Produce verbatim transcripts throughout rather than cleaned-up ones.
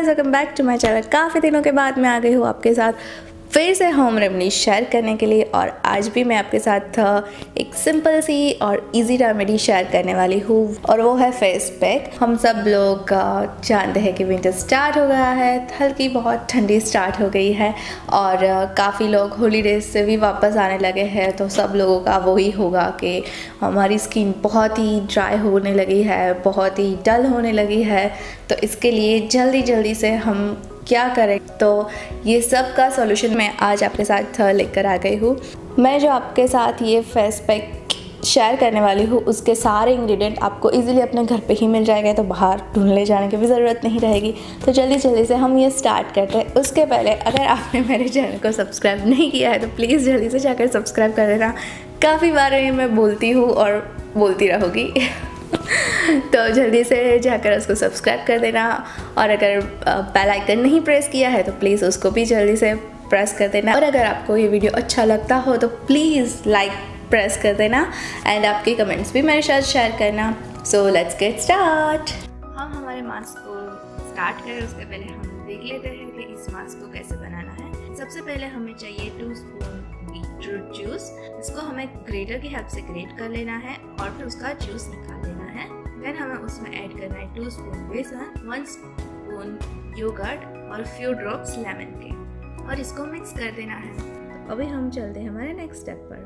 Guys, welcome back to my channel. काफ़ी दिनों के बाद मैं आ गई हूँ आपके साथ फिर से होम रेमेडी शेयर करने के लिए। और आज भी मैं आपके साथ एक सिंपल सी और इजी रेमेडी शेयर करने वाली हूँ, और वो है फेस पैक। हम सब लोग जानते हैं कि विंटर स्टार्ट हो गया है, हल्की बहुत ठंडी स्टार्ट हो गई है, और काफ़ी लोग हॉलीडेज से भी वापस आने लगे हैं। तो सब लोगों का वही होगा कि हमारी स्किन बहुत ही ड्राई होने लगी है, बहुत ही डल होने लगी है। तो इसके लिए जल्दी जल्दी से हम क्या करें, तो ये सब का सॉल्यूशन मैं आज आपके साथ लेकर आ गई हूँ। मैं जो आपके साथ ये फेस पैक शेयर करने वाली हूँ, उसके सारे इंग्रेडिएंट आपको इजीली अपने घर पे ही मिल जाएगा, तो बाहर ढूंढने जाने की भी ज़रूरत नहीं रहेगी। तो जल्दी जल्दी से हम ये स्टार्ट करते हैं। उसके पहले अगर आपने मेरे चैनल को सब्सक्राइब नहीं किया है तो प्लीज़ जल्दी से जाकर सब्सक्राइब कर देना। काफ़ी बार ये मैं बोलती हूँ और बोलती रहूँगी तो जल्दी से जाकर उसको सब्सक्राइब कर देना। और अगर बेल आइकन नहीं प्रेस किया है तो प्लीज़ उसको भी जल्दी से प्रेस कर देना। और अगर आपको ये वीडियो अच्छा लगता हो तो प्लीज़ लाइक प्रेस कर देना, एंड आपके कमेंट्स भी मेरे साथ शेयर करना। So let's get start. हम हमारे मास्क को स्टार्ट करें उसके पहले हम देख लेते हैं कि इस मास्क को कैसे बनाना है। सबसे पहले हमें चाहिए टू स्पून बीटरूट जूस। इसको हमें ग्रेटर की हेल्प से ग्रेट कर लेना है और फिर उसका जूस निकाल लेना है। देन हमें उसमें ऐड करना है two spoon besan, one spoon yogurt और फ्यू ड्रॉप्स लेमन के, और इसको मिक्स कर देना है। तो अभी हम चलते हैं हमारे नेक्स्ट स्टेप पर।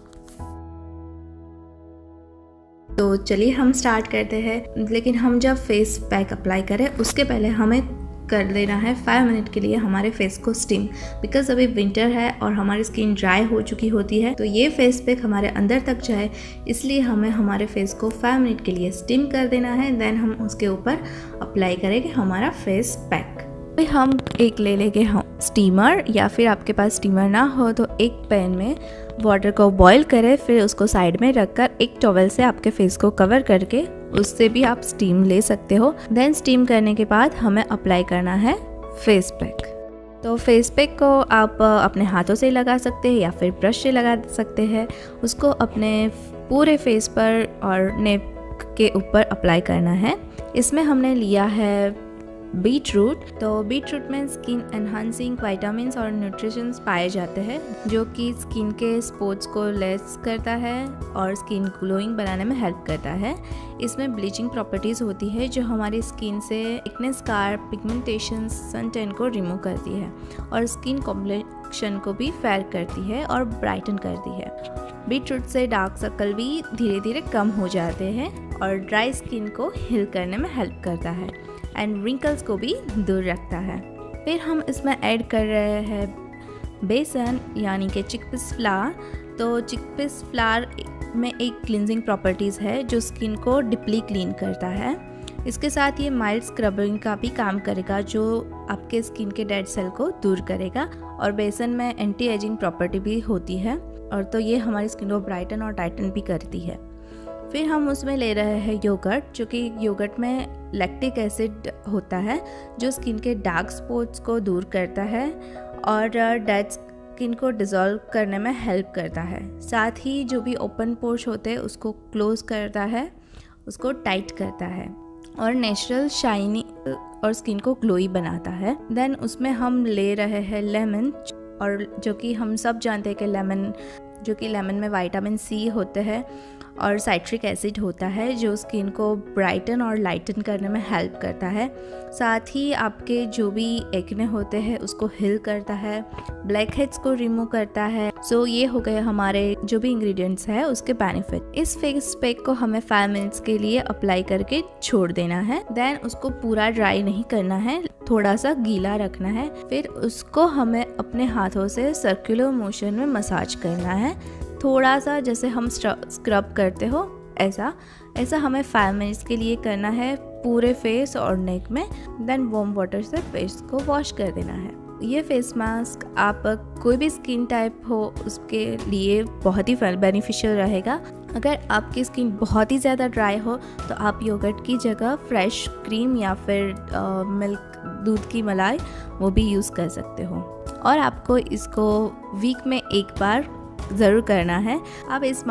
तो चलिए हम स्टार्ट करते हैं। लेकिन हम जब फेस पैक अप्लाई करें उसके पहले हमें कर लेना है फाइव मिनट के लिए हमारे फेस को स्टीम, बिकॉज अभी विंटर है और हमारी स्किन ड्राई हो चुकी होती है। तो ये फेस पैक हमारे अंदर तक जाए, इसलिए हमें हमारे फेस को फाइव मिनट के लिए स्टीम कर देना है। देन हम उसके ऊपर अप्लाई करेंगे हमारा फेस पैक। फिर हम एक ले लेंगे हम स्टीमर, या फिर आपके पास स्टीमर ना हो तो एक पैन में वाटर को बॉईल करें, फिर उसको साइड में रखकर एक टॉवल से आपके फेस को कवर करके उससे भी आप स्टीम ले सकते हो। देन स्टीम करने के बाद हमें अप्लाई करना है फेस पैक। तो फेस पैक को आप अपने हाथों से लगा सकते हैं या फिर ब्रश से लगा सकते हैं। उसको अपने पूरे फेस पर और नेक के ऊपर अप्लाई करना है। इसमें हमने लिया है बीटरूट। तो बीटरूट में स्किन एनहांसिंग विटामिन्स और न्यूट्रिशंस पाए जाते हैं, जो कि स्किन के स्पॉट्स को लेस करता है और स्किन ग्लोइंग बनाने में हेल्प करता है। इसमें ब्लीचिंग प्रॉपर्टीज़ होती है जो हमारी स्किन से acne, scar, pigmentation, sun tan को रिमूव करती है और स्किन कॉम्प्लेक्शन को भी फेयर करती है और ब्राइटन करती है। बीटरूट से डार्क सर्कल भी धीरे धीरे कम हो जाते हैं और ड्राई स्किन को हील करने में हेल्प करता है एंड रिंकल्स को भी दूर रखता है। फिर हम इसमें ऐड कर रहे हैं बेसन, यानी कि चिकपीस फ्लावर। तो चिकपीस फ्लावर में एक क्लिनजिंग प्रॉपर्टीज़ है जो स्किन को डीपली क्लीन करता है। इसके साथ ये माइल्ड स्क्रबिंग का भी काम करेगा, जो आपके स्किन के डेड सेल को दूर करेगा। और बेसन में एंटी एजिंग प्रॉपर्टी भी होती है, और तो ये हमारी स्किन को ब्राइटन और टाइटन भी करती है। फिर हम उसमें ले रहे हैं योगर्ट, जो कि योगर्ट में लैक्टिक एसिड होता है जो स्किन के डार्क स्पॉट्स को दूर करता है और डेड स्किन को डिज़ोल्व करने में हेल्प करता है। साथ ही जो भी ओपन पोर्स होते हैं उसको क्लोज करता है, उसको टाइट करता है और नेचुरल शाइनी और स्किन को ग्लोई बनाता है। देन उसमें हम ले रहे हैं लेमन, और जो कि हम सब जानते हैं कि लेमन जो कि लेमन में विटामिन सी होते हैं और साइट्रिक एसिड होता है जो स्किन को ब्राइटन और लाइटन करने में हेल्प करता है। साथ ही आपके जो भी एक्ने होते हैं उसको हील करता है, ब्लैक हेड्स को रिमूव करता है। सो ये हो गए हमारे जो भी इंग्रेडिएंट्स है उसके बेनिफिट। इस फेस पैक को हमें फाइव मिनट्स के लिए अप्लाई करके छोड़ देना है। देन उसको पूरा ड्राई नहीं करना है, थोड़ा सा गीला रखना है। फिर उसको हमें अपने हाथों से सर्कुलर मोशन में मसाज करना है, थोड़ा सा जैसे हम स्क्रब करते हो ऐसा ऐसा हमें फाइव मिनट्स के लिए करना है पूरे फेस और नेक में। देन वार्म वाटर से फेस को वॉश कर देना है। ये फेस मास्क आप कोई भी स्किन टाइप हो उसके लिए बहुत ही बेनिफिशियल रहेगा। अगर आपकी स्किन बहुत ही ज़्यादा ड्राई हो तो आप योगर्ट की जगह फ्रेश क्रीम या फिर आ, मिल्क दूध की मलाई वो भी यूज़ कर सकते हो। और आपको इसको वीक में एक बार ज़रूर करना है। आप इस मास्क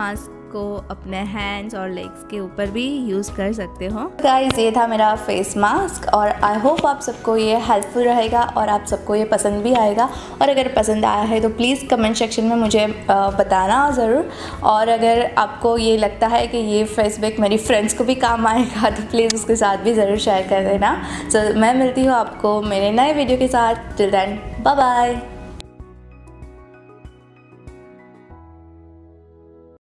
को अपने हैंड्स और लेग्स के ऊपर भी यूज़ कर सकते हो। गाइस, ये था मेरा फेस मास्क और आई होप आप सबको ये हेल्पफुल रहेगा और आप सबको ये पसंद भी आएगा। और अगर पसंद आया है तो प्लीज़ कमेंट सेक्शन में मुझे बताना ज़रूर। और अगर आपको ये लगता है कि ये फेस पैक मेरी फ्रेंड्स को भी काम आएगा तो प्लीज़ उसके साथ भी ज़रूर शेयर कर देना। सो मैं मिलती हूँ आपको मेरे नए वीडियो के साथ। Till then, bye bye.